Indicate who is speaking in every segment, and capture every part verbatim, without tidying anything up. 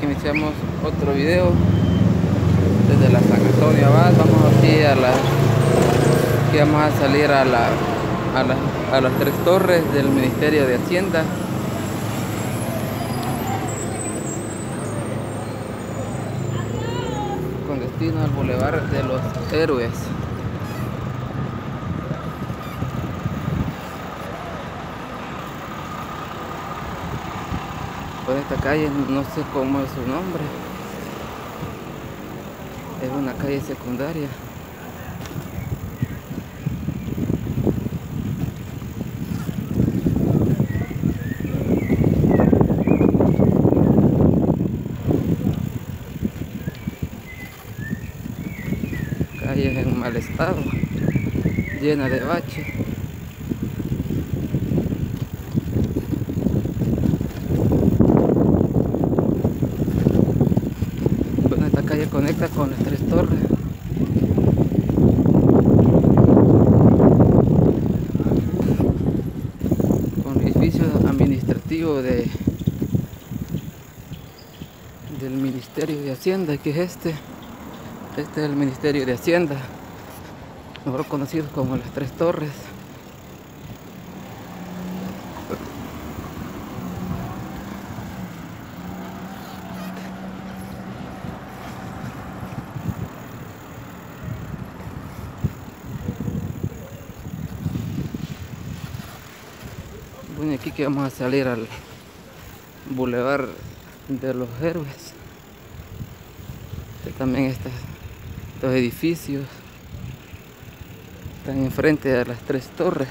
Speaker 1: Iniciamos otro video desde la San Antonio Abad. Vamos aquí a la aquí vamos a salir a la a, la, a las tres torres del Ministerio de Hacienda. Con destino al Boulevard de los Héroes. Por esta calle no sé cómo es su nombre. Es una calle secundaria. Calle en mal estado, llena de baches. Bueno, esta calle conecta con las tres torres. Con el edificio administrativo de del Ministerio de Hacienda, que es este. Este es el Ministerio de Hacienda, mejor conocido como las Tres Torres. Bueno, aquí que vamos a salir al Boulevard de los Héroes. Este también está. Estos edificios están enfrente de las tres torres.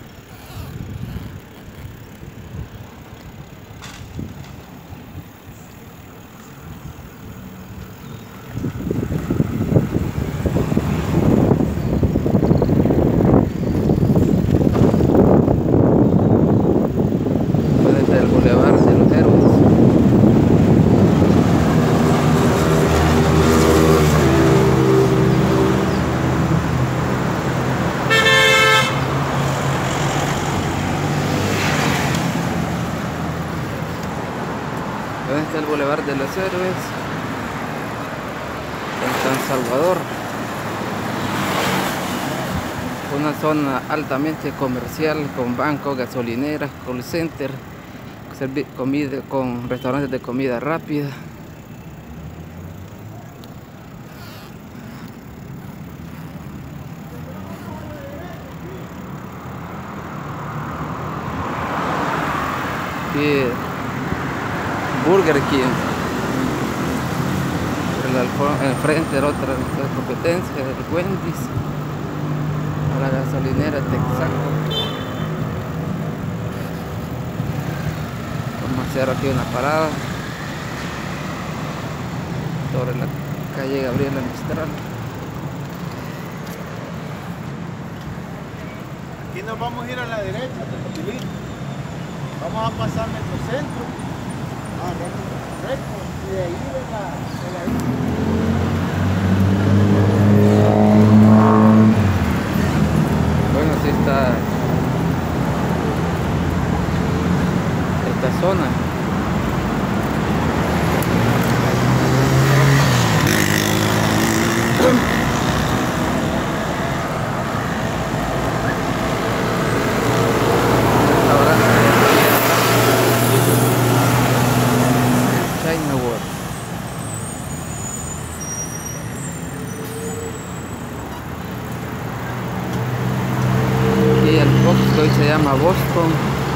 Speaker 1: Desde el Boulevard de los Héroes. Este es el Boulevard de los Héroes en San Salvador, una zona altamente comercial con bancos, gasolineras, call center, comida, con restaurantes de comida rápida. Aquí Burger King, el frente de otra competencia del Wendy's, a la gasolinera Texaco. Vamos a hacer aquí una parada sobre la calle Gabriela Mistral.
Speaker 2: Aquí nos vamos a ir a la derecha, vamos a pasar Metrocentro. Ah, recto, y de ahí de la, de la
Speaker 1: Bueno, así está esta zona. Hoy se llama Boston.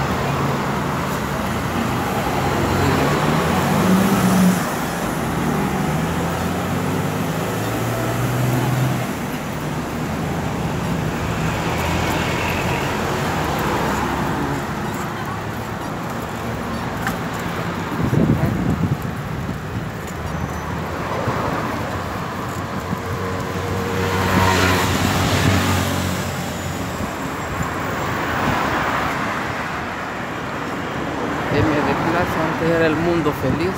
Speaker 1: M de Plaza, antes era el Mundo Feliz.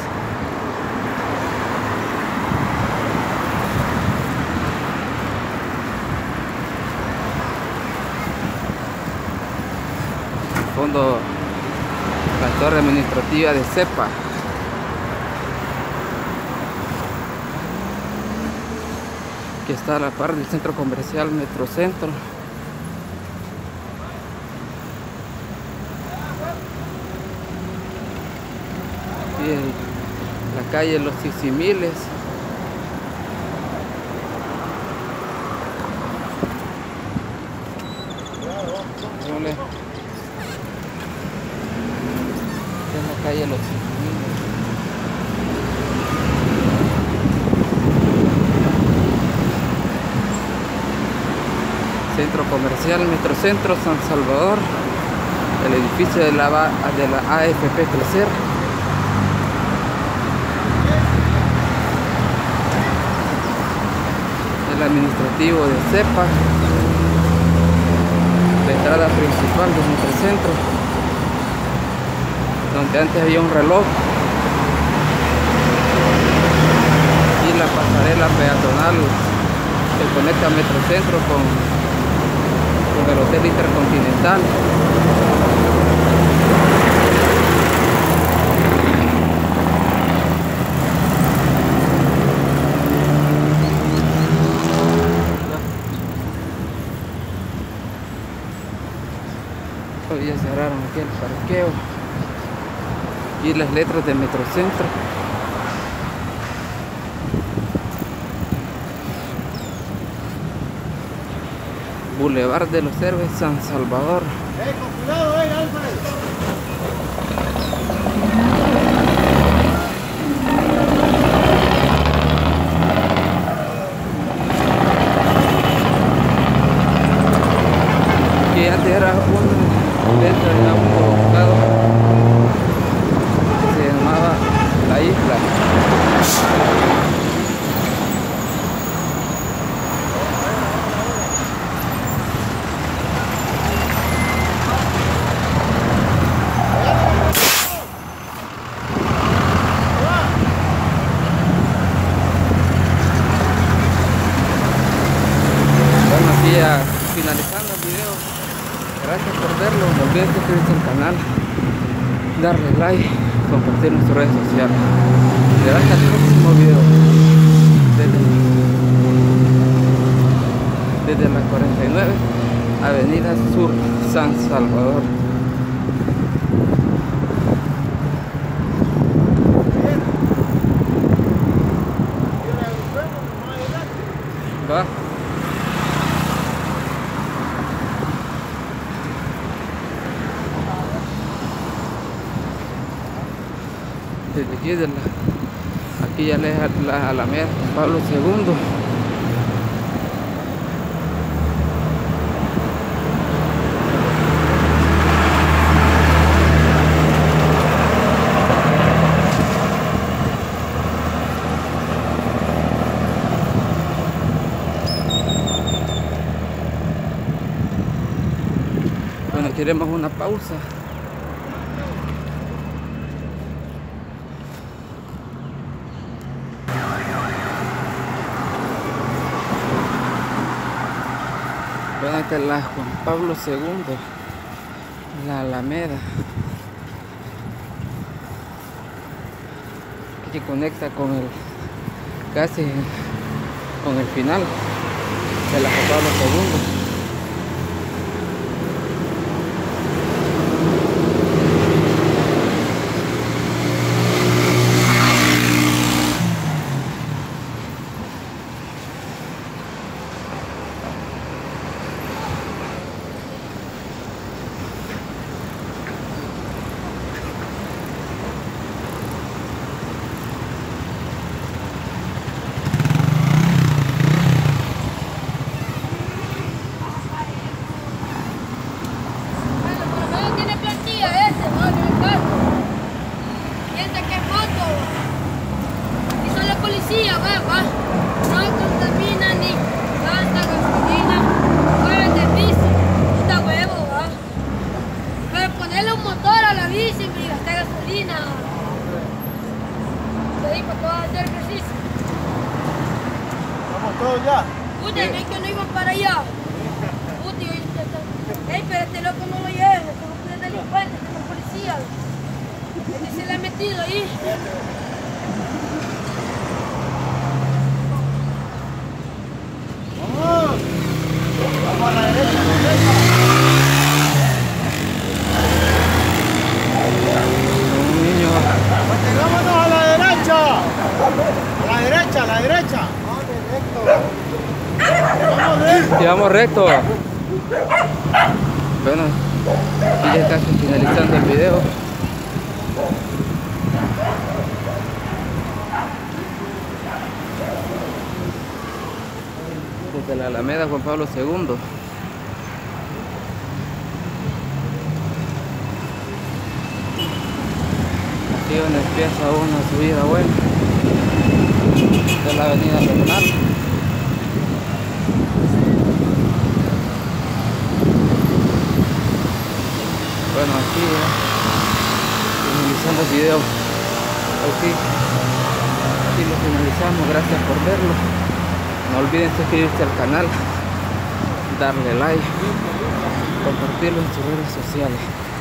Speaker 1: Fondo, la torre administrativa de CEPA. que está a la par del centro comercial Metrocentro. Y el, la calle Los Sisimiles. Esta es la calle Los Sisimiles. Centro comercial Metrocentro San Salvador, el edificio de la, de la A F P Crecer. El administrativo de CEPA, la entrada principal del Metrocentro, donde antes había un reloj, y la pasarela peatonal que conecta Metrocentro con con el Hotel Intercontinental. Hoy ya cerraron aquí el parqueo y las letras de Metrocentro. Boulevard de los Héroes, San Salvador.
Speaker 2: Eh, con cuidado, eh, Alfred.
Speaker 1: Que antes era un dentro de un buscado que se llamaba La Isla. Finalizando el video, gracias por verlo, no olvides suscribirse al canal, darle like, compartir en sus redes sociales. Será hasta el próximo video desde, desde la cuarenta y nueve Avenida Sur, San Salvador. Va. Desde aquí, de la, aquí ya le la Alameda Pablo segundo. Bueno, queremos una pausa. Esta es la Juan Pablo segundo, la Alameda, que conecta con el casi con el final de la Juan Pablo segundo.
Speaker 2: todos ya.
Speaker 3: Puta, ¿no es que no iban para allá? Puta, y ahorita está... Ey, pero este loco no lo lleven, este loco es delincuente, este es policía. Este se le ha metido ahí.
Speaker 1: Y vamos recto. Bueno, aquí ya casi finalizando el video. Desde la Alameda Juan Pablo segundo. Aquí donde empieza una subida buena de la avenida Bernal. Bueno, aquí ya finalizando el video. Aquí, aquí lo finalizamos. Gracias por verlo. No olviden suscribirse al canal, darle like, compartirlo en sus redes sociales.